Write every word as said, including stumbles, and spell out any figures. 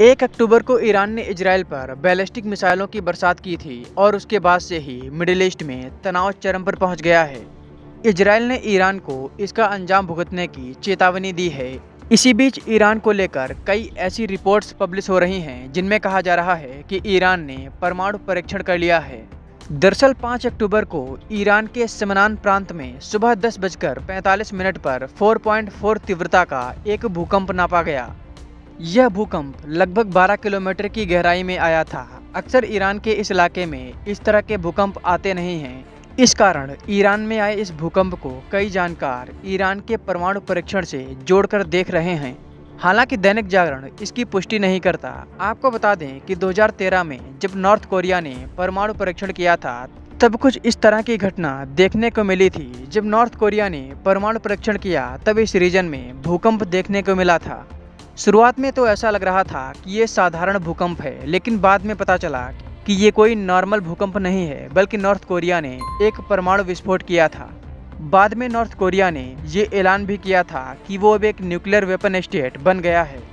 एक अक्टूबर को ईरान ने इजराइल पर बैलिस्टिक मिसाइलों की बरसात की थी और उसके बाद से ही मिडिल ईस्ट में तनाव चरम पर पहुंच गया है। इजराइल ने ईरान को इसका अंजाम भुगतने की चेतावनी दी है। इसी बीच ईरान को लेकर कई ऐसी रिपोर्ट्स पब्लिश हो रही हैं जिनमें कहा जा रहा है कि ईरान ने परमाणु परीक्षण कर लिया है। दरअसल पाँच अक्टूबर को ईरान के समनान प्रांत में सुबह दस बजकर पैंतालीस मिनट पर चार पॉइंट चार तीव्रता का एक भूकंप नापा गया। यह भूकंप लगभग बारह किलोमीटर की गहराई में आया था। अक्सर ईरान के इस इलाके में इस तरह के भूकंप आते नहीं हैं। इस कारण ईरान में आए इस भूकंप को कई जानकार ईरान के परमाणु परीक्षण से जोड़कर देख रहे हैं। हालांकि दैनिक जागरण इसकी पुष्टि नहीं करता। आपको बता दें कि दो हज़ार तेरह में जब नॉर्थ कोरिया ने परमाणु परीक्षण किया था तब कुछ इस तरह की घटना देखने को मिली थी। जब नॉर्थ कोरिया ने परमाणु परीक्षण किया तब इस रीजन में भूकंप देखने को मिला था। शुरुआत में तो ऐसा लग रहा था कि ये साधारण भूकंप है, लेकिन बाद में पता चला कि ये कोई नॉर्मल भूकंप नहीं है, बल्कि नॉर्थ कोरिया ने एक परमाणु विस्फोट किया था। बाद में नॉर्थ कोरिया ने ये ऐलान भी किया था कि वो अब एक न्यूक्लियर वेपन स्टेट बन गया है।